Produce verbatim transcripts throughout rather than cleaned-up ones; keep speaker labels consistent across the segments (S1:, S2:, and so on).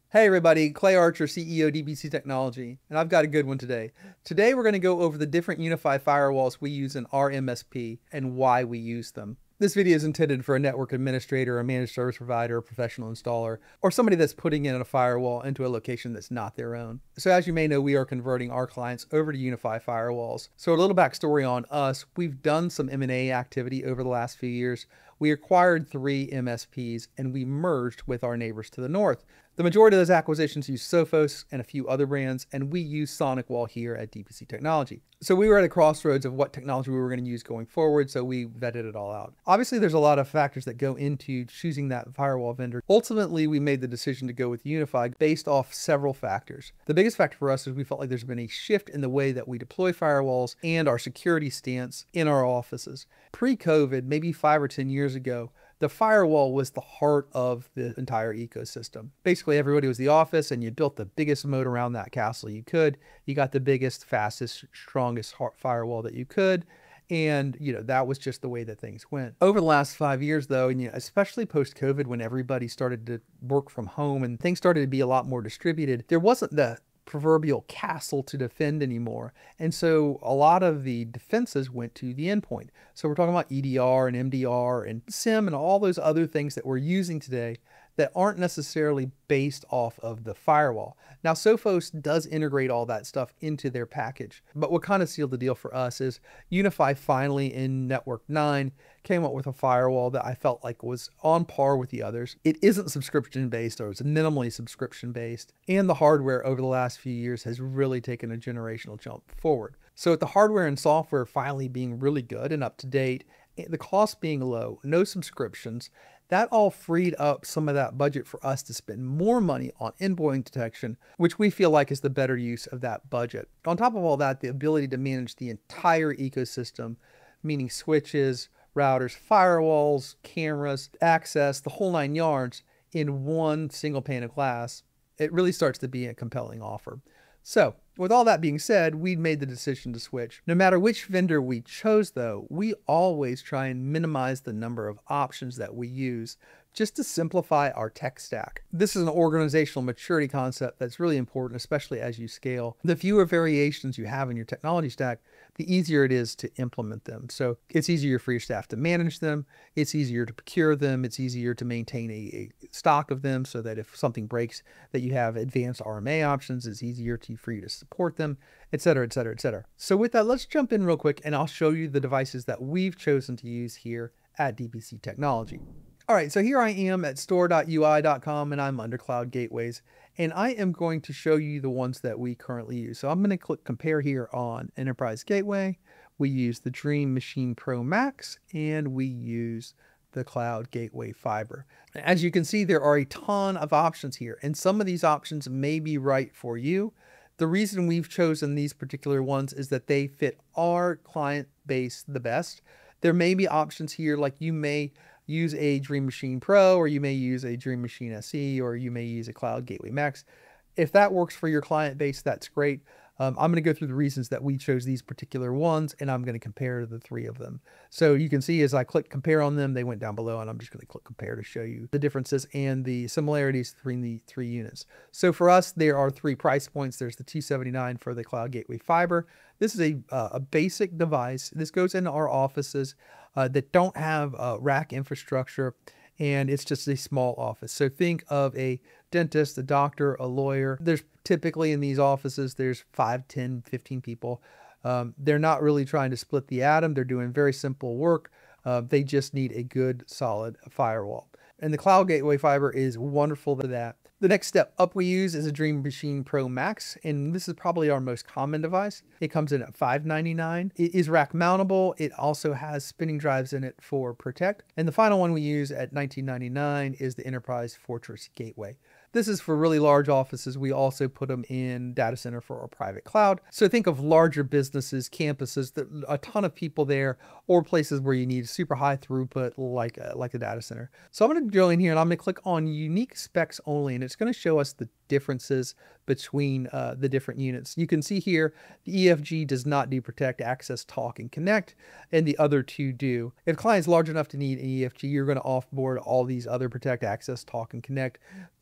S1: Hey everybody, Clay Archer, C E O D P C Technology, and I've got a good one today. Today we're going to go over the different UniFi firewalls we use in our M S P and why we use them. This video is intended for a network administrator, a managed service provider, a professional installer, or somebody that's putting in a firewall into a location that's not their own. So as you may know, we are converting our clients over to UniFi Firewalls. So a little backstory on us, we've done some M and A activity over the last few years. We acquired three M S Ps and we merged with our neighbors to the north. The majority of those acquisitions use Sophos and a few other brands, and we use SonicWall here at D P C Technology. So we were at a crossroads of what technology we were going to use going forward, so we vetted it all out. Obviously, there's a lot of factors that go into choosing that firewall vendor. Ultimately, we made the decision to go with UniFi based off several factors. The biggest factor for us is we felt like there's been a shift in the way that we deploy firewalls and our security stance in our offices. Pre-COVID, maybe five or ten years ago, the firewall was the heart of the entire ecosystem. Basically, everybody was the office and you built the biggest moat around that castle you could. You got the biggest, fastest, strongest firewall that you could. And, you know, that was just the way that things went. Over the last five years, though, and you know, especially post-COVID, when everybody started to work from home and things started to be a lot more distributed, there wasn't the proverbial castle to defend anymore. And so a lot of the defenses went to the endpoint. So we're talking about E D R and M D R and SIM and all those other things that we're using today that aren't necessarily based off of the firewall. Now, Sophos does integrate all that stuff into their package, but what kind of sealed the deal for us is UniFi finally in Network nine came up with a firewall that I felt like was on par with the others. It isn't subscription-based, or it's minimally subscription-based, and the hardware over the last few years has really taken a generational jump forward. So with the hardware and software finally being really good and up to date, the cost being low, no subscriptions, that all freed up some of that budget for us to spend more money on endpoint detection, which we feel like is the better use of that budget. On top of all that, the ability to manage the entire ecosystem, meaning switches, routers, firewalls, cameras, access, the whole nine yards in one single pane of glass, it really starts to be a compelling offer. So with all that being said, we made the decision to switch. No matter which vendor we chose though, we always try and minimize the number of options that we use just to simplify our tech stack. This is an organizational maturity concept that's really important, especially as you scale. The fewer variations you have in your technology stack, the easier it is to implement them. So it's easier for your staff to manage them. It's easier to procure them. It's easier to maintain a, a stock of them so that if something breaks, that you have advanced R M A options. It's easier to, for you to support them, et cetera, et cetera, et cetera. So with that, let's jump in real quick and I'll show you the devices that we've chosen to use here at D P C Technology. All right, so here I am at store dot U I dot com and I'm under Cloud Gateways, and I am going to show you the ones that we currently use. So I'm going to click compare here on Enterprise Gateway. We use the Dream Machine Pro Max and we use the Cloud Gateway Fiber. As you can see, there are a ton of options here, and some of these options may be right for you. The reason we've chosen these particular ones is that they fit our client base the best. There may be options here like you may use a Dream Machine Pro, or you may use a Dream Machine S E, or you may use a Cloud Gateway Max. If that works for your client base, that's great. Um, I'm going to go through the reasons that we chose these particular ones, and I'm going to compare the three of them. So you can see as I click compare on them, they went down below, and I'm just going to click compare to show you the differences and the similarities between the three units. So for us, there are three price points. There's the two seventy-nine for the Cloud Gateway Fiber. This is a, uh, a basic device. This goes into our offices uh, that don't have uh, rack infrastructure, and it's just a small office. So think of a dentist, a doctor, a lawyer. There's typically in these offices, there's five, ten, fifteen people. Um, they're not really trying to split the atom. They're doing very simple work. Uh, they just need a good, solid firewall. And the Cloud Gateway Fiber is wonderful for that. The next step up we use is a Dream Machine Pro Max, and this is probably our most common device. It comes in at five ninety-nine. It is rack mountable. It also has spinning drives in it for Protect. And the final one we use at nineteen ninety-nine is the Enterprise Fortress Gateway. This is for really large offices. We also put them in data center for our private cloud. So think of larger businesses, campuses, that a ton of people there, or places where you need super high throughput like a, like a data center. So I'm going to go in here and I'm going to click on unique specs only, and it's going to show us the differences between uh, the different units. You can see here the E F G does not do Protect, Access, Talk, and Connect, and the other two do. If a client's large enough to need an E F G, you're going to offboard all these other Protect, Access, Talk, and Connect to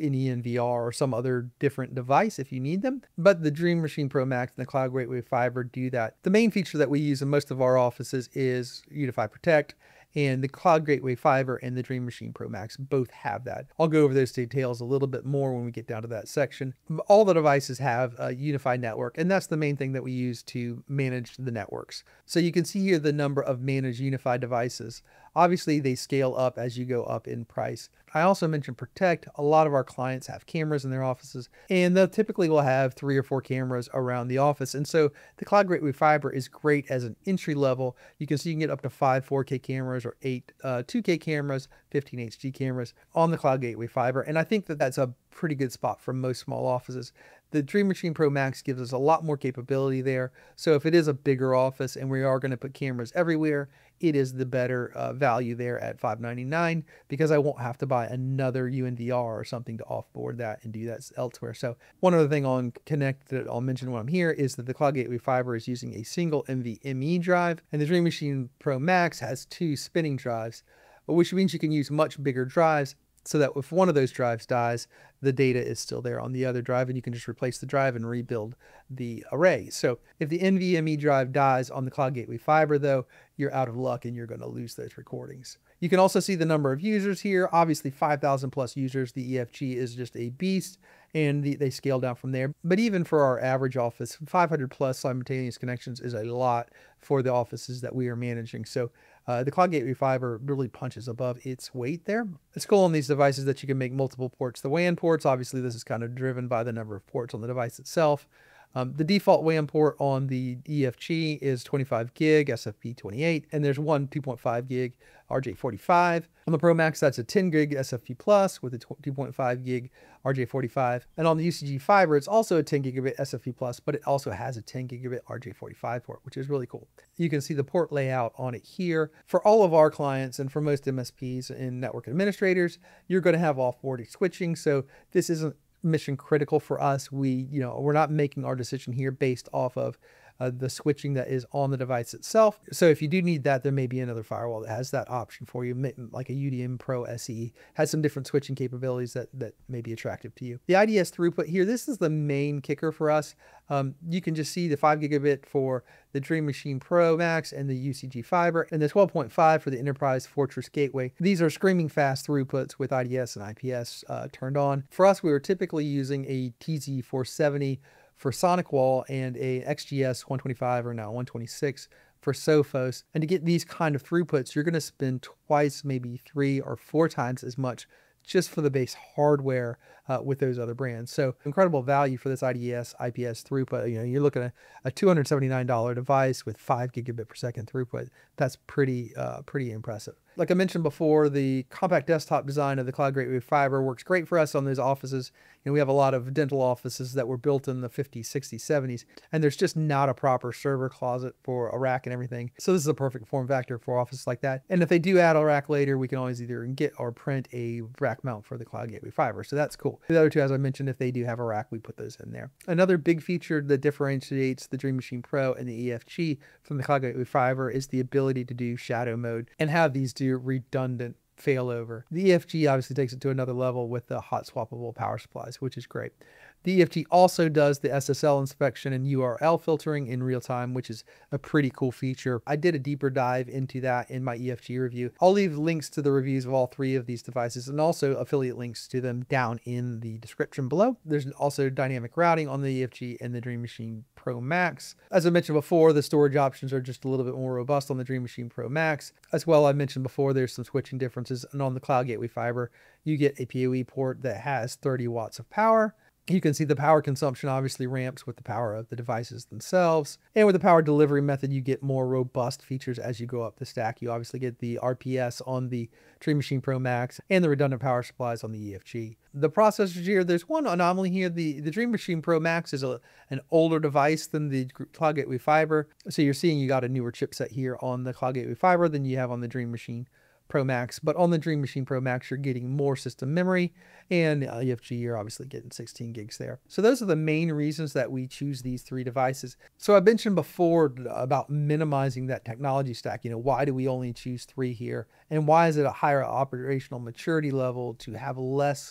S1: an E N V R or some other different device if you need them. But the Dream Machine Pro Max and the Cloud Gateway Fiber do that. The main feature that we use in most of our offices is UniFi Protect, and the Cloud Gateway Fiber and the Dream Machine Pro Max both have that. I'll go over those details a little bit more when we get down to that section. All the devices have a unified network, and that's the main thing that we use to manage the networks. So you can see here the number of managed unified devices. Obviously, they scale up as you go up in price. I also mentioned Protect. A lot of our clients have cameras in their offices, and they'll typically will have three or four cameras around the office. And so the Cloud Gateway Fiber is great as an entry level. You can see you can get up to five four K cameras or eight uh, two K cameras, fifteen H D cameras on the Cloud Gateway Fiber. And I think that that's a pretty good spot for most small offices. The Dream Machine Pro Max gives us a lot more capability there. So if it is a bigger office and we are going to put cameras everywhere, it is the better uh, value there at five ninety-nine, because I won't have to buy another U N V R or something to offboard that and do that elsewhere. So one other thing on Connect that I'll mention when I'm here is that the Cloud Gateway Fiber is using a single N V M E drive, and the Dream Machine Pro Max has two spinning drives, which means you can use much bigger drives, so that if one of those drives dies, the data is still there on the other drive, and you can just replace the drive and rebuild the array. So if the N V M E drive dies on the Cloud Gateway Fiber, though, you're out of luck and you're going to lose those recordings. You can also see the number of users here. Obviously, five thousand plus users. The E F G is just a beast, and the, they scale down from there. But even for our average office, five hundred plus simultaneous connections is a lot for the offices that we are managing. So uh, the Cloud Gateway Fiber really punches above its weight there. It's cool on these devices that you can make multiple ports. The W A N ports, obviously, this is kind of driven by the number of ports on the device itself. Um, the default W A N port on the E F G is twenty-five gig S F P twenty-eight, and there's one two point five gig R J forty-five. On the Pro Max, that's a ten gig S F P plus with a two point five gig R J forty-five. And on the U C G Fiber, it's also a ten gigabit S F P plus, but it also has a ten gigabit R J forty-five port, which is really cool. You can see the port layout on it here. For all of our clients and for most M S Ps and network administrators, you're going to have off-board switching. So this isn't mission critical for us. We, you know, we're not making our decision here based off of uh, the switching that is on the device itself. So if you do need that, there may be another firewall that has that option for you, like a U D M Pro S E, has some different switching capabilities that, that may be attractive to you. The I D S throughput here, this is the main kicker for us. Um, you can just see the five gigabit for the Dream Machine Pro Max and the U C G Fiber, and the twelve point five for the Enterprise Fortress Gateway. These are screaming fast throughputs with I D S and I P S uh, turned on. For us, we were typically using a T Z four seventy for SonicWall and a X G S one twenty-five or now one twenty-six for Sophos. And to get these kind of throughputs, you're going to spend twice, maybe three or four times as much just for the base hardware uh, with those other brands. So incredible value for this I D S, I P S throughput. You know, you're looking at a two hundred seventy-nine dollar device with five gigabit per second throughput. That's pretty, uh, pretty impressive. Like I mentioned before, the compact desktop design of the Cloud Gateway Fiber works great for us on those offices. You know, we have a lot of dental offices that were built in the fifties, sixties, seventies, and there's just not a proper server closet for a rack and everything. So this is a perfect form factor for offices like that. And if they do add a rack later, we can always either get or print a rack mount for the Cloud Gateway Fiber. So that's cool. The other two, as I mentioned, if they do have a rack, we put those in there. Another big feature that differentiates the Dream Machine Pro and the E F G from the Cloud Gateway Fiber is the ability to do shadow mode and have these do redundant failover. The E F G obviously takes it to another level with the hot swappable power supplies, which is great. The E F G also does the S S L inspection and U R L filtering in real time, which is a pretty cool feature. I did a deeper dive into that in my E F G review. I'll leave links to the reviews of all three of these devices and also affiliate links to them down in the description below. There's also dynamic routing on the E F G and the Dream Machine Pro Max. As I mentioned before, the storage options are just a little bit more robust on the Dream Machine Pro Max. As well, I mentioned before, there's some switching differences. And on the Cloud Gateway Fiber, you get a P O E port that has thirty watts of power. You can see the power consumption obviously ramps with the power of the devices themselves. And with the power delivery method, you get more robust features as you go up the stack. You obviously get the R P S on the Dream Machine Pro Max and the redundant power supplies on the E F G. The processors here, there's one anomaly here. The, the Dream Machine Pro Max is a, an older device than the Cloud Gateway Fiber. So you're seeing you got a newer chipset here on the Cloud Gateway Fiber than you have on the Dream Machine Pro Max, but on the Dream Machine Pro Max, you're getting more system memory, and uh, E F G, you're obviously getting sixteen gigs there. So those are the main reasons that we choose these three devices. So I mentioned before about minimizing that technology stack. You know, why do we only choose three here? And why is it a higher operational maturity level to have less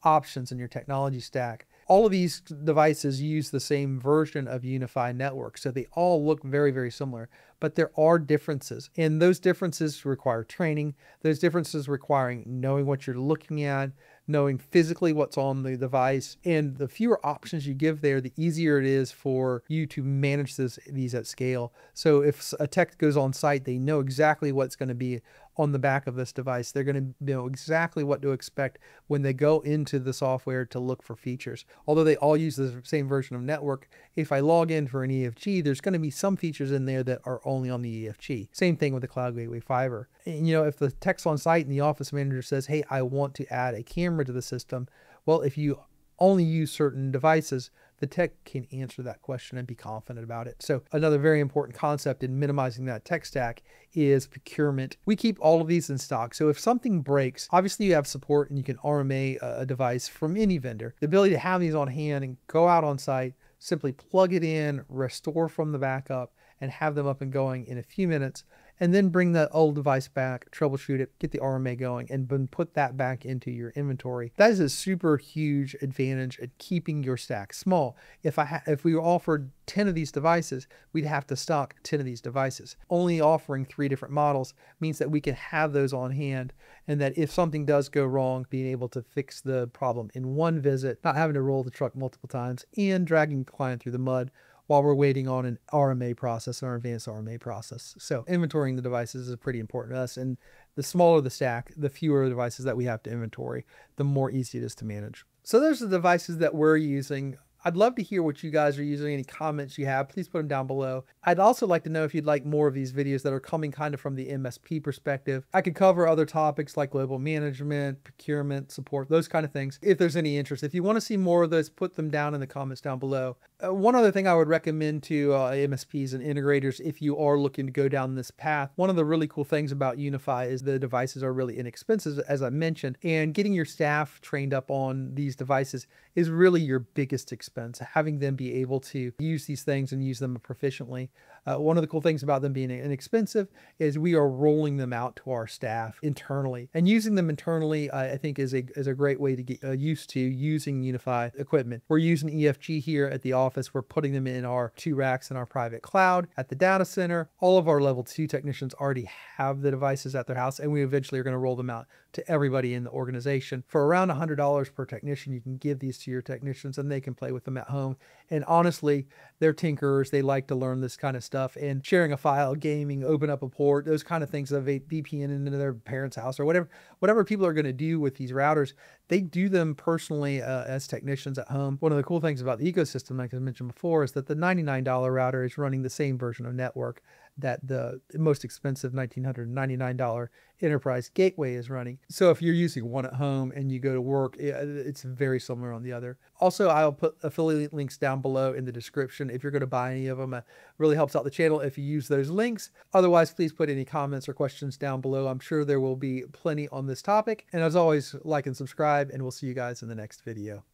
S1: options in your technology stack. All of these devices use the same version of UniFi network, so they all look very, very similar, but there are differences, and those differences require training. Those differences requiring knowing what you're looking at, knowing physically what's on the device, and the fewer options you give there, the easier it is for you to manage this, these at scale. So if a tech goes on site, they know exactly what's going to be on the back of this device. They're going to know exactly what to expect when they go into the software to look for features. Although they all use the same version of network, if I log in for an E F G, there's going to be some features in there that are only on the E F G. Same thing with the Cloud Gateway Fiber. And, you know, if the tech's on site and the office manager says, hey, I want to add a camera to the system, well, if you only use certain devices, the tech can answer that question and be confident about it. So another very important concept in minimizing that tech stack is procurement. We keep all of these in stock. So if something breaks, obviously you have support and you can R M A a device from any vendor. The ability to have these on hand and go out on site, simply plug it in, restore from the backup, and have them up and going in a few minutes, and then bring the old device back, troubleshoot it, get the R M A going, and then put that back into your inventory. That is a super huge advantage at keeping your stack small. If I ha if we offered ten of these devices, we'd have to stock ten of these devices. Only offering three different models means that we can have those on hand, and that if something does go wrong, being able to fix the problem in one visit, not having to roll the truck multiple times, and dragging the client through the mud while we're waiting on an R M A process or advanced R M A process. So inventorying the devices is pretty important to us. And the smaller the stack, the fewer devices that we have to inventory, the more easy it is to manage. So those are the devices that we're using. I'd love to hear what you guys are using. Any comments you have, please put them down below. I'd also like to know if you'd like more of these videos that are coming kind of from the M S P perspective. I could cover other topics like global management, procurement, support, those kind of things, if there's any interest. If you want to see more of those, put them down in the comments down below. Uh, one other thing I would recommend to uh, M S Ps and integrators, if you are looking to go down this path, one of the really cool things about UniFi is the devices are really inexpensive, as I mentioned, and getting your staff trained up on these devices is really your biggest expense. Having them be able to use these things and use them proficiently. Uh, one of the cool things about them being inexpensive is we are rolling them out to our staff internally, and using them internally, uh, I think is a, is a great way to get uh, used to using UniFi equipment. We're using E F G here at the office. We're putting them in our two racks in our private cloud. At the data center, all of our level two technicians already have the devices at their house, and we eventually are going to roll them out to everybody in the organization. For around one hundred dollars per technician, you can give these to your technicians and they can play with them at home. And honestly, they're tinkerers. They like to learn this kind of stuff, and sharing a file, gaming, open up a port, those kind of things, of V P N into their parents' house or whatever, whatever people are going to do with these routers, they do them personally uh, as technicians at home. One of the cool things about the ecosystem, like I mentioned before, is that the ninety-nine dollar router is running the same version of network that the most expensive nineteen ninety-nine dollar enterprise gateway is running. So if you're using one at home and you go to work, it's very similar on the other. Also, I'll put affiliate links down below in the description if you're going to buy any of them. It really helps out the channel if you use those links. Otherwise, please put any comments or questions down below. I'm sure there will be plenty on this topic. And as always, like and subscribe, and we'll see you guys in the next video.